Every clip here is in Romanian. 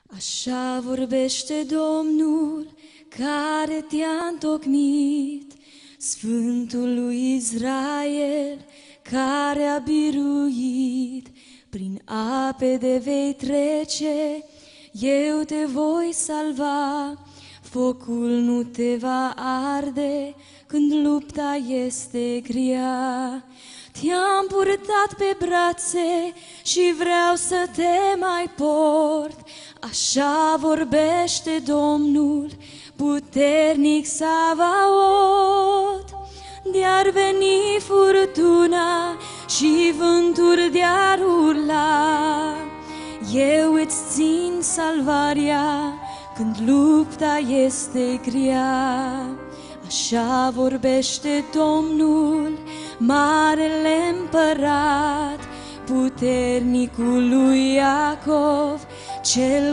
Așa vorbește Domnul care te-a întocmit, Sfântul lui Israel care a biruit. Prin ape de vei trece, eu te voi salva, focul nu te va arde când lupta este grea. Te-am purtat pe brațe și vreau să te mai port, așa vorbește Domnul, puternic Savaot. De-ar veni furtuna și vânturi de-ar urla, eu îți țin salvarea când lupta este grea. Așa vorbește Domnul, marele împărat, puternicul lui Iacov, cel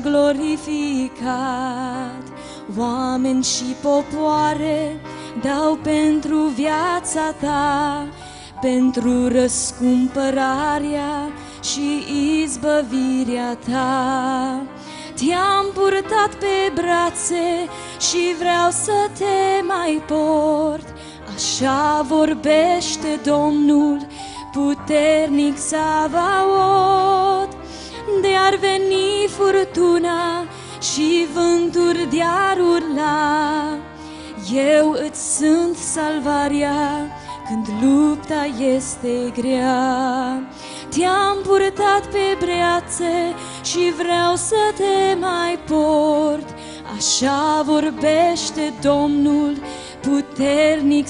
glorificat. Oameni și popoare dau pentru viața ta, pentru răscumpărarea și izbăvirea ta. Te-am purtat pe brațe și vreau să te mai port, așa vorbește Domnul, puternic Savaot. De-ar veni furtuna și vânturi de-ar urla, eu îți sunt salvarea când lupta este grea. Te-am purtat pe brațe și vreau să te mai port, așa vorbește Domnul, puternic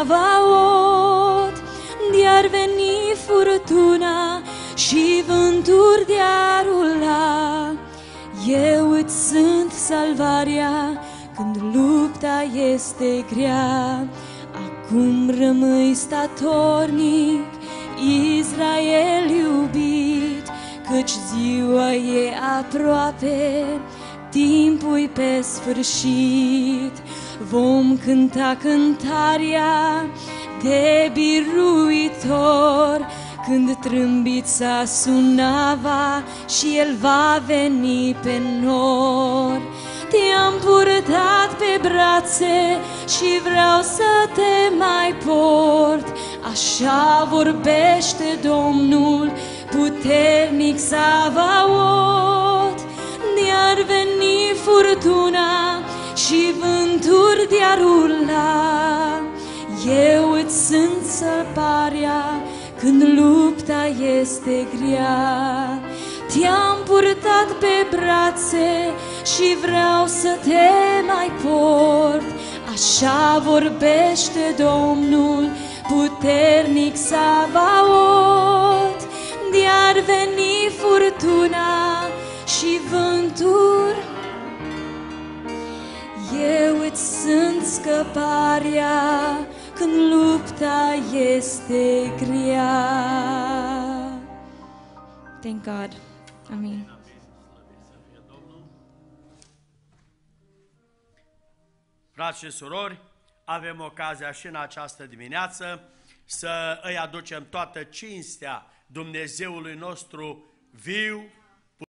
Savaot. De-ar veni furtuna și vânturi de-ar urla, eu îți sunt salvarea când lupta este grea. Acum rămâi statornic, Israel iubit, căci ziua e aproape, timpul pe sfârșit. Vom cânta cântarea de biruitor, când trâmbița sunava și El va veni pe nor. Te-am purtat pe brațe și vreau să te mai port, așa vorbește Domnul, puternic Savaot. De-ar veni furtuna și vânturi de-ar urla, eu îți sunt salvarea când lupta este grea. Te-am purtat pe brațe și vreau să te mai port, așa vorbește Domnul, puternic Savaot. De-ar veni furtuna și vânturi, eu îți sunt scăparea când lupta este grea. Thank God. Amin. Frați și surori, avem ocazia și în această dimineață să îi aducem toată cinstea Dumnezeului nostru viu,